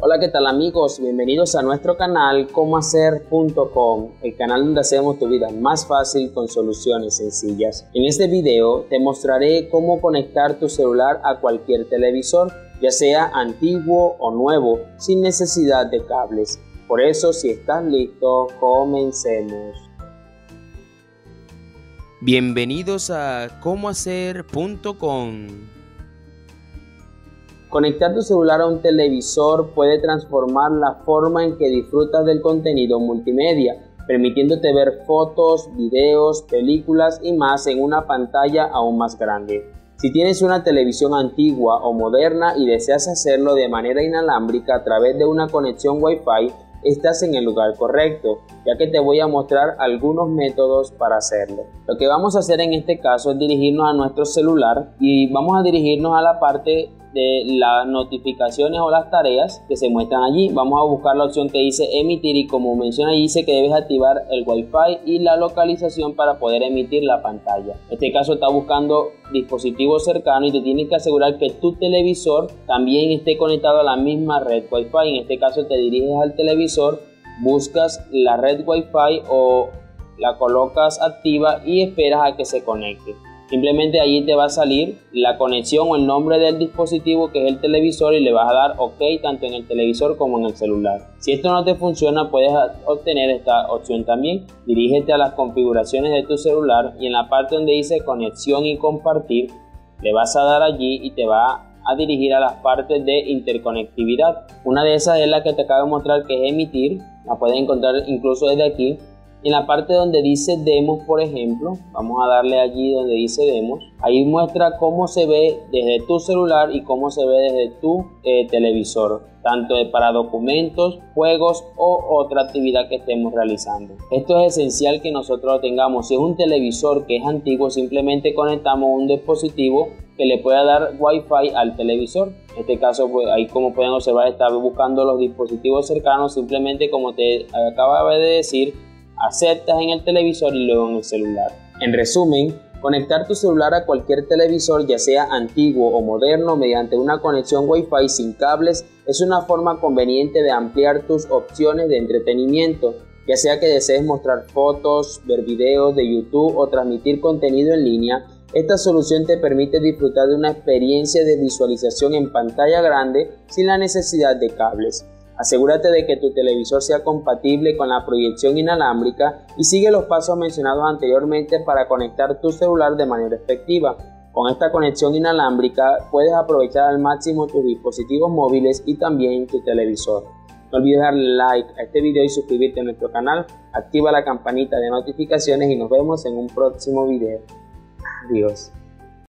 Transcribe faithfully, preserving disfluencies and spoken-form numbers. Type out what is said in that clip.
Hola, ¿qué tal amigos? Bienvenidos a nuestro canal cómo hacer punto com, el canal donde hacemos tu vida más fácil con soluciones sencillas. En este video te mostraré cómo conectar tu celular a cualquier televisor, ya sea antiguo o nuevo, sin necesidad de cables. Por eso, si estás listo, comencemos. Bienvenidos a cómo hacer punto com. Conectar tu celular a un televisor puede transformar la forma en que disfrutas del contenido multimedia, permitiéndote ver fotos, videos, películas y más en una pantalla aún más grande. Si tienes una televisión antigua o moderna y deseas hacerlo de manera inalámbrica a través de una conexión Wi-Fi, estás en el lugar correcto, ya que te voy a mostrar algunos métodos para hacerlo. Lo que vamos a hacer en este caso es dirigirnos a nuestro celular y vamos a dirigirnos a la parte de las notificaciones o las tareas que se muestran allí. Vamos a buscar la opción que dice emitir y como menciona allí dice que debes activar el Wi-Fi y la localización para poder emitir la pantalla. En este caso está buscando dispositivos cercanos y te tienes que asegurar que tu televisor también esté conectado a la misma red Wi-Fi. En este caso te diriges al televisor, buscas la red Wi-Fi o la colocas activa y esperas a que se conecte. Simplemente allí te va a salir la conexión o el nombre del dispositivo que es el televisor y le vas a dar OK tanto en el televisor como en el celular. Si esto no te funciona, puedes obtener esta opción también. Dirígete a las configuraciones de tu celular y en la parte donde dice conexión y compartir, le vas a dar allí y te va a dirigir a las partes de interconectividad. Una de esas es la que te acabo de mostrar, que es emitir. La puedes encontrar incluso desde aquí. En la parte donde dice demos, por ejemplo, vamos a darle allí donde dice demos. Ahí muestra cómo se ve desde tu celular y cómo se ve desde tu eh, televisor, tanto para documentos, juegos o otra actividad que estemos realizando. Esto es esencial que nosotros lo tengamos. Si es un televisor que es antiguo, simplemente conectamos un dispositivo que le pueda dar Wi-Fi al televisor. En este caso, pues, ahí como pueden observar, estaba buscando los dispositivos cercanos. Simplemente, como te acababa de decir, aceptas en el televisor y luego en el celular. En resumen, conectar tu celular a cualquier televisor, ya sea antiguo o moderno, mediante una conexión Wi-Fi sin cables, es una forma conveniente de ampliar tus opciones de entretenimiento, ya sea que desees mostrar fotos, ver videos de YouTube o transmitir contenido en línea. Esta solución te permite disfrutar de una experiencia de visualización en pantalla grande sin la necesidad de cables. Asegúrate de que tu televisor sea compatible con la proyección inalámbrica y sigue los pasos mencionados anteriormente para conectar tu celular de manera efectiva. Con esta conexión inalámbrica puedes aprovechar al máximo tus dispositivos móviles y también tu televisor. No olvides darle like a este video y suscribirte a nuestro canal. Activa la campanita de notificaciones y nos vemos en un próximo video. Adiós.